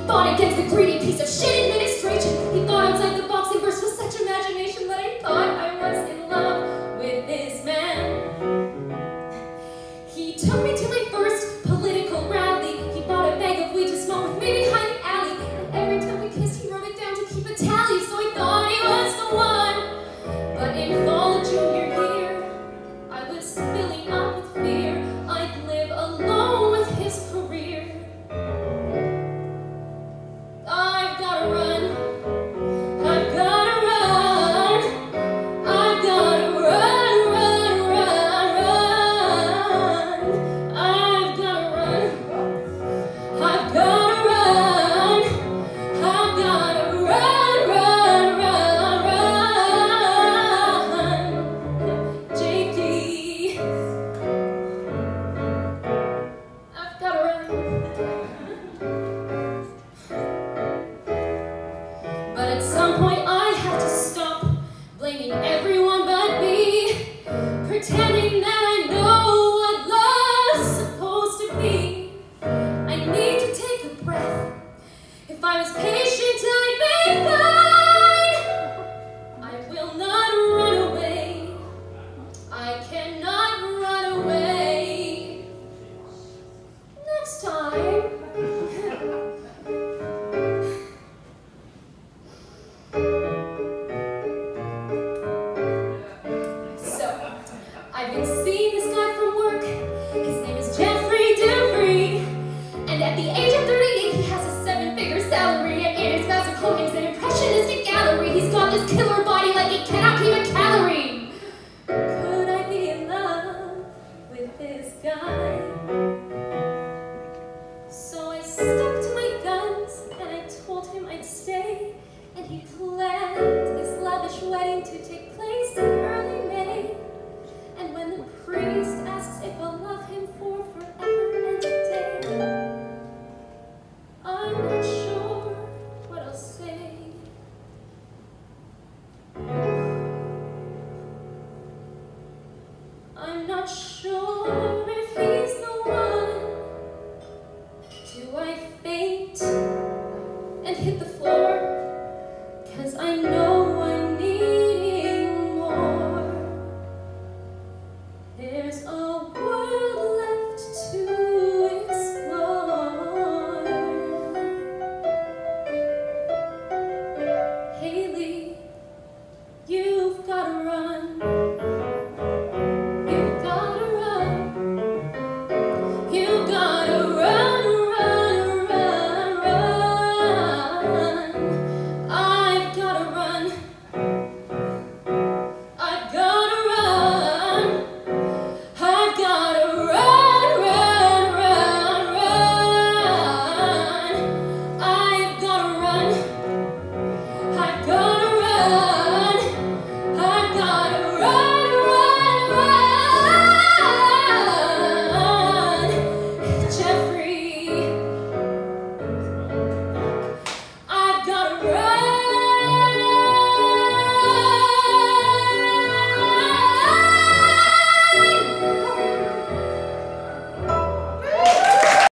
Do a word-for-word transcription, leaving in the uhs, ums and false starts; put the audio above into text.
fought against the greedy piece of shit administration. He thought outside the box and burst with such imagination that I thought I was in love with this man. He took me to my first political rally. He bought a bag of weed to smoke with me behind the alley. And every time we kissed, he wrote it down to keep a tally. So I thought he was the one. But in fall of junior year, I was filling up with fear. I'd live alone with his career. I've gotta run. I've gotta run. I've gotta run, run, run, run. I've gotta run. I've gotta run. I've gotta run, run, run, run. J D. I've gotta run. But at some point I had to stop blaming everyone but me, pretending that I know what love's supposed to be. I need to take a breath. If I was patient, I'd be fine. I will not run away. I cannot run away. Next time. So, I've been seeing this guy from work. His name is Jeffrey Dufree. And at the age of thirty-eight, he has a seven-figure salary. And in his massive home is an impressionistic gallery. He's got this killer body like he cannot keep a calorie. Could I be in love with this guy? So I stuck to my guns and I told him I'd stay. And he planned this lavish wedding to take place in early May. And when the priest asks if I'll love him for forever and a day, I'm not sure what I'll say. I'm not sure if he's the one. Do I faint and hit the